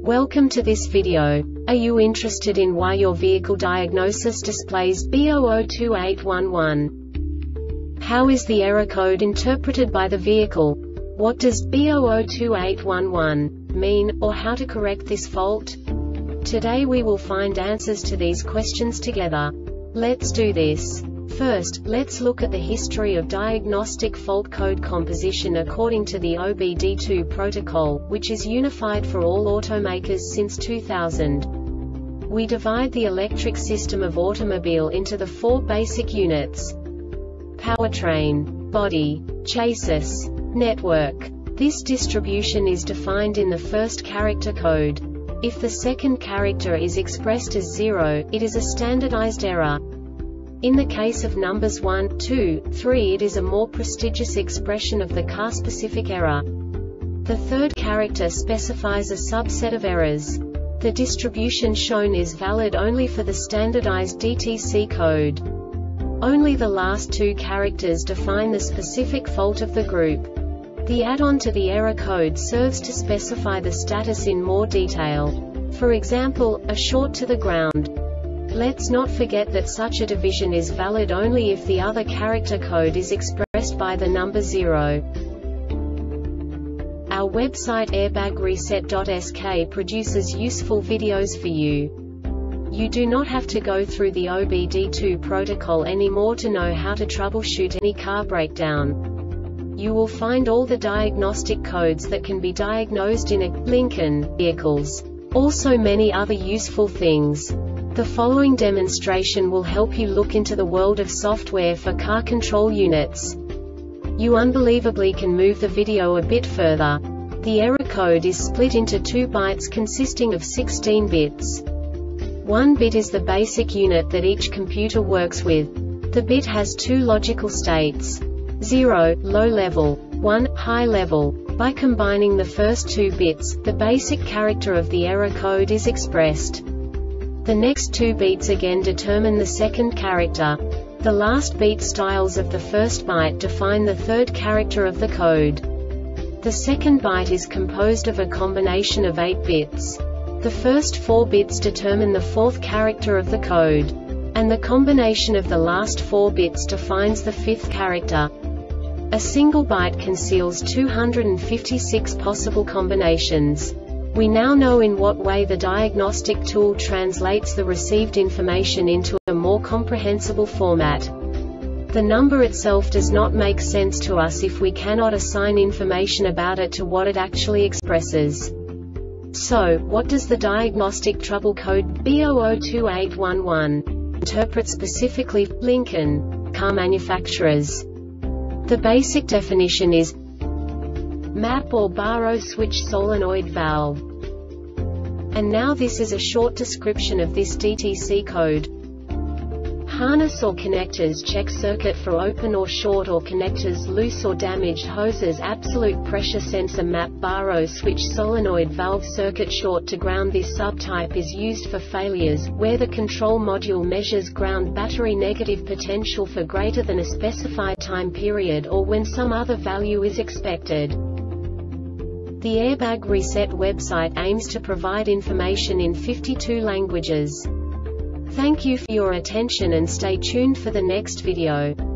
Welcome to this video. Are you interested in why your vehicle diagnosis displays B002811? How is the error code interpreted by the vehicle? What does B002811 mean, or how to correct this fault? Today we will find answers to these questions together. Let's do this. First, let's look at the history of diagnostic fault code composition according to the OBD2 protocol, which is unified for all automakers since 2000. We divide the electric system of automobile into the four basic units: powertrain, body, chassis, network. This distribution is defined in the first character code. If the second character is expressed as 0, it is a standardized error. In the case of numbers 1, 2, 3, it is a more prestigious expression of the car-specific error. The third character specifies a subset of errors. The distribution shown is valid only for the standardized DTC code. Only the last two characters define the specific fault of the group. The add-on to the error code serves to specify the status in more detail. For example, a short to the ground. Let's not forget that such a division is valid only if the other character code is expressed by the number 0. Our website airbagreset.sk produces useful videos for you. You do not have to go through the OBD2 protocol anymore to know how to troubleshoot any car breakdown. You will find all the diagnostic codes that can be diagnosed in a Lincoln vehicles. Also many other useful things. The following demonstration will help you look into the world of software for car control units. You unbelievably can move the video a bit further. The error code is split into 2 bytes consisting of 16 bits. 1 bit is the basic unit that each computer works with. The bit has 2 logical states: 0, low level, 1, high level. By combining the first 2 bits, the basic character of the error code is expressed. The next 2 beats again determine the second character. The last beat styles of the first byte define the third character of the code. The second byte is composed of a combination of 8 bits. The first 4 bits determine the fourth character of the code. And the combination of the last 4 bits defines the fifth character. A single byte conceals 256 possible combinations. We now know in what way the diagnostic tool translates the received information into a more comprehensible format. The number itself does not make sense to us if we cannot assign information about it to what it actually expresses. So, what does the diagnostic trouble code B002811 interpret specifically for Lincoln car manufacturers? The basic definition is map or baro switch solenoid valve. And now this is a short description of this DTC code. Harness or connectors check circuit for open or short or connectors loose or damaged hoses absolute pressure sensor map baro switch solenoid valve circuit short to ground. This subtype is used for failures where the control module measures ground battery negative potential for greater than a specified time period or when some other value is expected. The Airbag Reset website aims to provide information in 52 languages. Thank you for your attention and stay tuned for the next video.